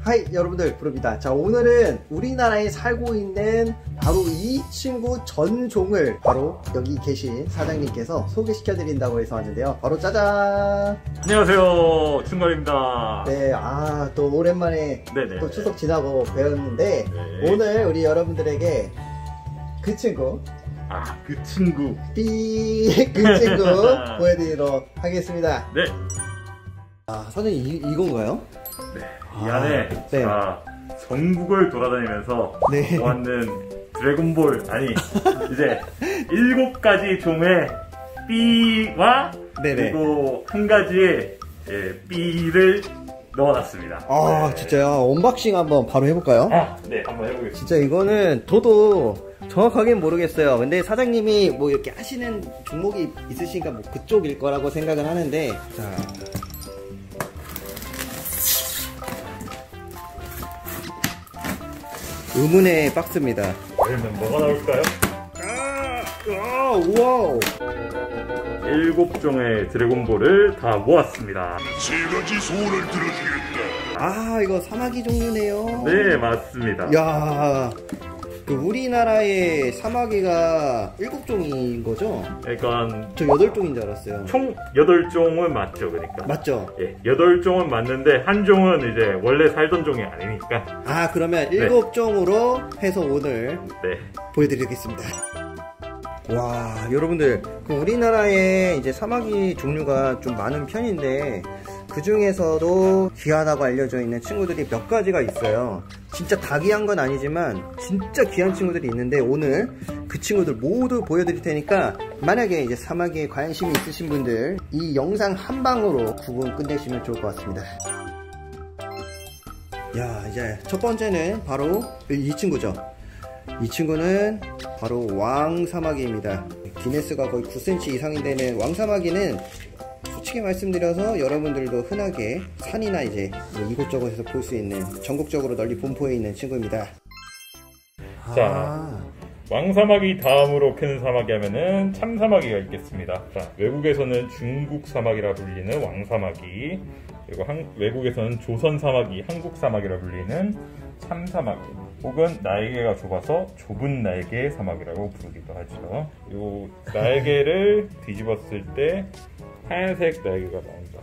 하이 여러분들, 부릅니다. 자, 오늘은 우리나라에 살고 있는 바로 이 친구 전종을 바로 여기 계신 사장님께서 소개시켜 드린다고 해서 왔는데요. 바로 짜잔! 안녕하세요, 충걸입니다. 네, 또 오랜만에 네네. 또 추석 지나고 뵈었는데 네. 오늘 우리 여러분들에게 그 친구 그 친구 그 친구 보여드리도록 하겠습니다. 네. 선생님 이건가요? 네. 이 안에 네. 제가 전국을 돌아다니면서 네. 보았는 드래곤볼 이제 7가지 종의 B와 네네. 그리고 한 가지의 B를 넣어놨습니다. 네. 진짜요? 언박싱 한번 바로 해볼까요? 네, 한번 해보겠습니다. 진짜 이거는 저도 정확하게는 모르겠어요. 근데 사장님이 뭐 이렇게 하시는 종목이 있으시니까 뭐 그쪽일 거라고 생각은 하는데, 자. 의문의 박스입니다. 그러면 뭐가 나올까요? 우와우. 7종의 드래곤볼을 다 모았습니다. 3가지 소원을 들어주겠다. 이거 사마귀 종류네요. 네, 맞습니다. 야, 그 우리나라의 사마귀가 7종인 거죠? 그러니까 저 8종인 줄 알았어요. 총 8종은 맞죠, 그러니까. 맞죠? 예, 8종은 맞는데 한 종은 이제 원래 살던 종이 아니니까. 그러면 7종으로 해서 오늘 네. 보여드리겠습니다. 와, 여러분들, 그 우리나라에 이제 사마귀 종류가 좀 많은 편인데 그 중에서도 귀하다고 알려져 있는 친구들이 몇 가지가 있어요. 진짜 다 귀한 건 아니지만 진짜 귀한 친구들이 있는데 오늘 그 친구들 모두 보여드릴 테니까 만약에 이제 사마귀에 관심이 있으신 분들 이 영상 한 방으로 구분 끝내시면 좋을 것 같습니다. 이제 첫 번째는 바로 이 친구죠. 이 친구는 바로 왕사마귀입니다. 기네스가 거의 9cm 이상이 되는 왕사마귀는 솔직히 말씀드려서 여러분들도 흔하게 산이나 이제 이곳저곳에서 볼 수 있는 전국적으로 널리 분포해 있는 친구입니다. 자, 왕사마귀 다음으로 큰 사마귀 하면은 참사마귀가 있겠습니다. 자, 외국에서는 중국 사마귀라 불리는 왕사마귀, 그리고 외국에서는 조선사마귀, 한국사마귀라 불리는 참사마귀, 혹은 날개가 좁아서 좁은 날개 사마귀라고 부르기도 하죠. 이 날개를 뒤집었을 때 하얀색 날개가 나온다.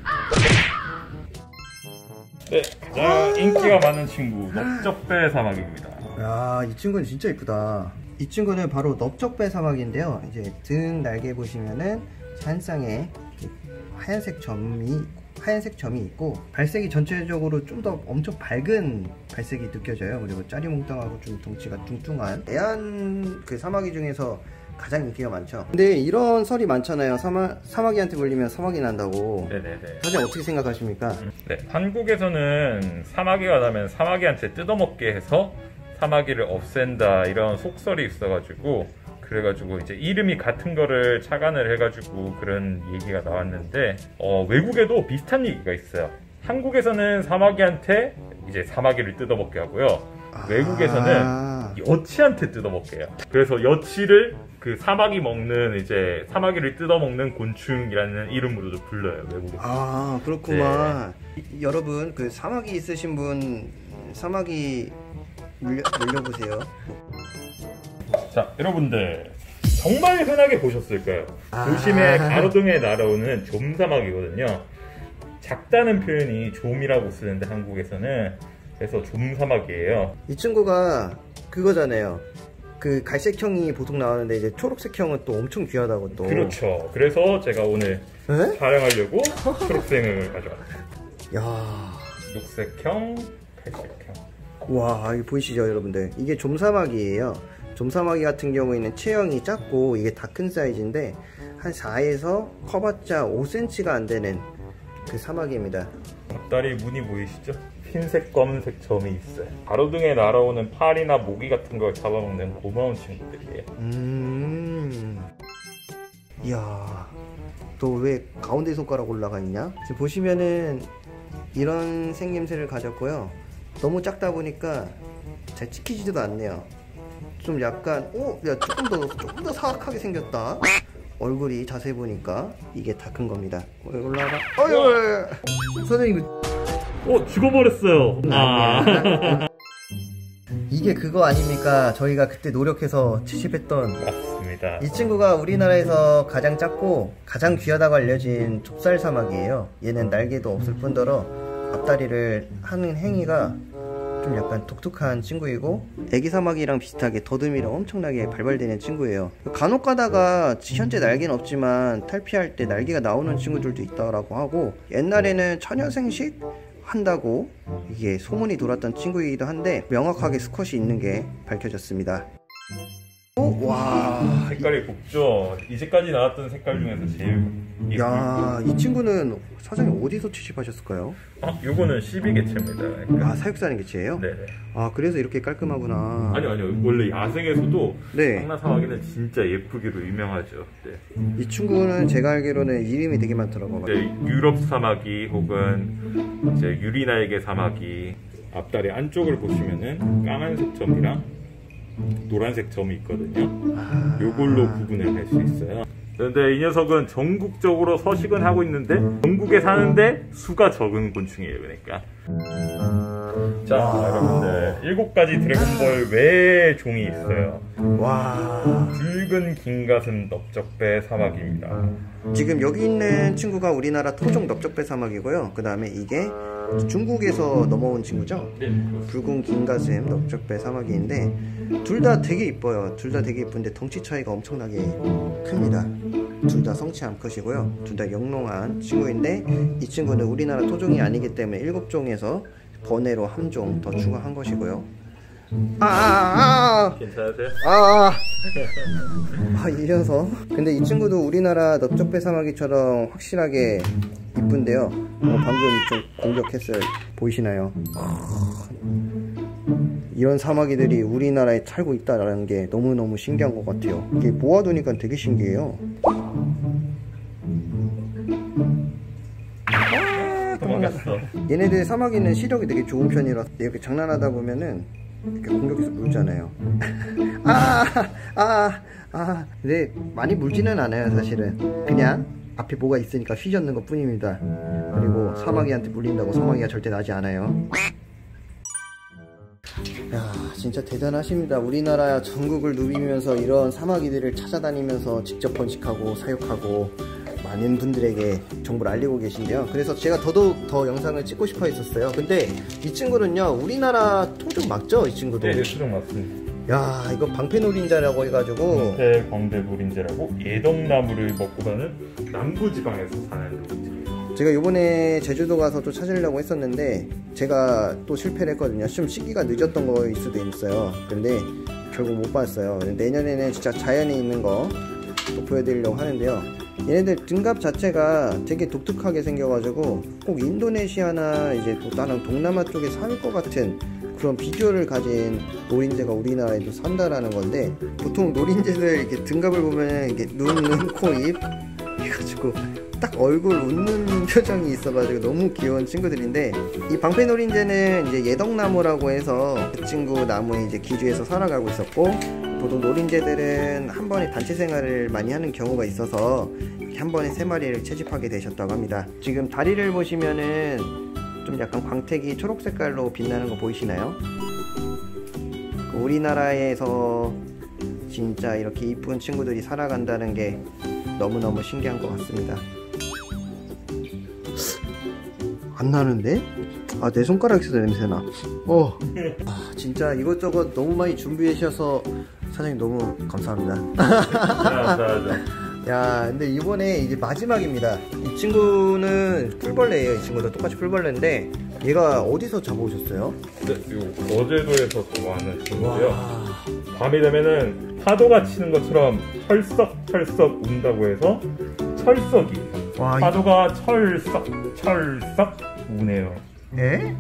네, 가장 인기가 많은 친구 넓적배 사마귀입니다. 이 친구는 진짜 이쁘다. 이 친구는 바로 넓적배 사마귀인데요. 이제 등 날개 보시면은 한 쌍에 하얀색 점이 있고 발색이 전체적으로 좀 더 엄청 밝은 발색이 느껴져요. 그리고 짜리몽땅하고 좀 덩치가 뚱뚱한 애완 그 사마귀 중에서 가장 인기가 많죠. 근데 이런 설이 많잖아요. 사마귀한테 물리면 사마귀 난다고. 네네네. 사장님 어떻게 생각하십니까? 네, 한국에서는 사마귀가 나면 사마귀한테 뜯어먹게 해서 사마귀를 없앤다 이런 속설이 있어가지고, 그래가지고 이제 이름이 같은 거를 착안을 해가지고 그런 얘기가 나왔는데, 외국에도 비슷한 얘기가 있어요. 한국에서는 사마귀한테 이제 사마귀를 뜯어먹게 하고요. 외국에서는 여치한테 뜯어먹게 해요. 그래서 여치를 그 사마귀 먹는 이제 사마귀를 뜯어먹는 곤충이라는 이름으로도 불러요, 외국에서. 그렇구만. 네. 여러분, 그 사마귀 있으신 분 사마귀 물려보세요. 자, 여러분들 정말 흔하게 보셨을 거예요. 도심의 가로등에 날아오는 좀사마귀거든요. 작다는 표현이 좀이라고 쓰는데 한국에서는, 그래서 좀사마귀예요. 이 친구가 그거잖아요. 그 갈색형이 보통 나오는데 이제 초록색형은 또 엄청 귀하다고 또. 그렇죠. 그래서 제가 오늘 촬영하려고 초록색을 가져왔어요. 야, 녹색형, 갈색형. 와, 이거 보이시죠 여러분들? 이게 좀사마귀예요. 좀사마귀 같은 경우에는 체형이 작고 이게 다 큰 사이즈인데 한 4에서 커봤자 5cm가 안 되는 그 사마귀입니다. 앞다리 무늬 보이시죠? 흰색, 검은색 점이 있어요. 가로등에 날아오는 파리나 모기 같은 걸 잡아먹는 고마운 친구들이에요. 이야, 또 왜 가운데 손가락 올라가 있냐? 지금 보시면은 이런 생김새를 가졌고요. 너무 작다 보니까 잘 찍히지도 않네요. 좀 약간 조금 더 사악하게 생겼다. 얼굴이 자세히 보니까 이게 다 큰 겁니다. 올라가. 선생님 죽어버렸어요. 이게 그거 아닙니까? 저희가 그때 노력해서 채집했던. 맞습니다. 이 친구가 우리나라에서 가장 작고 가장 귀하다고 알려진 좁쌀 사마귀예요. 얘는 날개도 없을 뿐더러 앞다리를 하는 행위가 좀 약간 독특한 친구이고, 애기 사마귀랑 비슷하게 더듬이를 엄청나게 발발되는 친구예요. 간혹 가다가 현재 날개는 없지만 탈피할 때 날개가 나오는 친구들도 있다라고 하고, 옛날에는 처녀생식 한다고 이게 소문이 돌았던 친구이기도 한데 명확하게 수컷이 있는 게 밝혀졌습니다. 와, 색깔이 곱죠. 이제까지 나왔던 색깔 중에서 제일 예쁘고. 야, 이 친구는 사장님 어디서 채집하셨을까요? 요거는 12개체입니다. 아, 사육사는 개체예요? 네네. 아, 그래서 이렇게 깔끔하구나. 아니요. 원래 야생에서도 네. 황나사마귀는 진짜 예쁘기로 유명하죠. 네. 이 친구는 제가 알기로는 이름이 되게 많더라고요. 이제 유럽 사마귀 혹은 이제 유리날개 사마귀, 앞다리 안쪽을 보시면은 까만색 점이랑 노란색 점이 있거든요. 요걸로 구분을 할 수 있어요. 그런데 이 녀석은 전국적으로 서식은 하고 있는데 전국에 사는데 수가 적은 곤충이에요. 그러니까. 자, 여러분들 7가지 드래곤볼 외에 종이 있어요. 와, 붉은 긴가슴 넓적배 사마귀입니다. 지금 여기 있는 친구가 우리나라 토종 넓적배 사마귀고요. 그 다음에 이게 중국에서 넘어온 친구죠. 네. 붉은 긴가슴 넓적배 사마귀인데 둘 다 되게 이뻐요. 둘 다 되게 이쁜데 덩치 차이가 엄청나게 큽니다. 둘 다 성체 암컷이고요. 둘 다 영롱한 친구인데 이 친구는 우리나라 토종이 아니기 때문에 7종에서 번외로 한 종 더 추가한 것이고요. 괜찮으세요? 이 녀석. 근데 이 친구도 우리나라 넓적배 사마귀처럼 확실하게 이쁜데요. 방금 좀 공격했어요. 보이시나요? 이런 사마귀들이 우리나라에 살고 있다는 게 너무너무 신기한 것 같아요. 이게 모아두니까 되게 신기해요. 도망갔어. 얘네들 사마귀는 시력이 되게 좋은 편이라 이렇게 장난하다 보면은 이렇게 공격해서 물잖아요. 근데 많이 물지는 않아요. 사실은 그냥 앞에 뭐가 있으니까 휘젓는 것 뿐입니다. 그리고 사마귀한테 물린다고 사마귀가 절대 나지 않아요. 야, 진짜 대단하십니다. 우리나라 전국을 누비면서 이런 사마귀들을 찾아다니면서 직접 번식하고 사육하고 많은 분들에게 정보를 알리고 계신데요. 그래서 제가 더더욱 더 영상을 찍고 싶어 했었어요. 근데 이 친구는요, 우리나라 토종 맞죠? 이 친구도? 네, 토종 맞습니다. 야, 이거 방패노린자라고 해가지고 광대노린재라고 예덕나무를 먹고 사는 남부지방에서 사는 노린재예요. 제가 요번에 제주도 가서 또 찾으려고 했었는데 제가 또 실패를 했거든요. 좀 시기가 늦었던 거일 수도 있어요. 근데 결국 못 봤어요. 내년에는 진짜 자연에 있는 거 또 보여드리려고 하는데요. 얘네들 등갑 자체가 되게 독특하게 생겨가지고 꼭 인도네시아나 이제 또 다른 동남아 쪽에 살 것 같은 그런 비주얼을 가진 노린재가 우리나라에도 산다라는 건데, 보통 노린재들 이렇게 등갑을 보면 이게 눈, 코, 입 해가지고 딱 얼굴 웃는 표정이 있어가지고 너무 귀여운 친구들인데, 이 방패노린재는 이제 예덕나무라고 해서 그 친구 나무에 이제 기주해서 살아가고 있었고, 보통 노린재들은 한 번에 단체 생활을 많이 하는 경우가 있어서 한 번에 3마리를 채집하게 되셨다고 합니다. 지금 다리를 보시면은 좀 약간 광택이 초록 색깔로 빛나는 거 보이시나요? 우리나라에서 진짜 이렇게 이쁜 친구들이 살아간다는 게 너무너무 신기한 것 같습니다. 안 나는데? 내 손가락에서 냄새나. 진짜 이것저것 너무 많이 준비해 주셔서 사장님 너무 감사합니다. 감사하죠. 야, 근데 이번에 이제 마지막입니다. 이 친구는 풀벌레예요. 이 친구도 똑같이 풀벌레인데 얘가 어디서 잡아오셨어요? 네, 요 거제도에서 좋아하는 친구고요. 밤이 되면은 파도가 치는 것처럼 철썩철썩 운다고 해서 철썩이. 파도가 철썩 우네요. 예?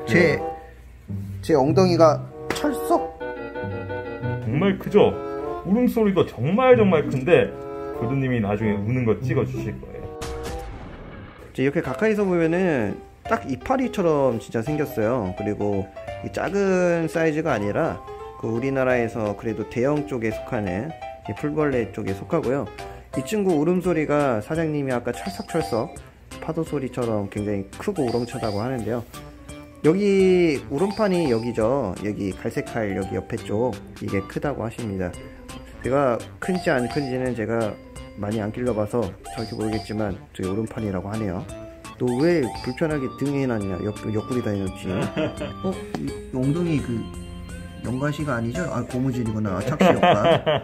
제 엉덩이가 철썩? 정말 크죠? 울음소리도 정말 큰데 교수님이 나중에 우는 거 찍어 주실 거예요. 이렇게 가까이서 보면은 딱 이파리처럼 진짜 생겼어요. 그리고 이 작은 사이즈가 아니라 그 우리나라에서 그래도 대형 쪽에 속하는 이 풀벌레 쪽에 속하고요. 이 친구 울음소리가 사장님이 아까 철썩철썩 파도 소리처럼 굉장히 크고 우렁차다고 하는데요. 여기 울음판이 여기죠. 여기 갈색칼 여기 옆에 쪽 이게 크다고 하십니다. 제가 큰지 안 큰지는 제가 많이 안 길러봐서 정확히 모르겠지만 저기 오른판이라고 하네요. 너 왜 불편하게 등에 해놨냐? 옆구리다 해놓지. 이 엉덩이 그 연가시가 아니죠? 아 고무줄이구나. 착시 효과.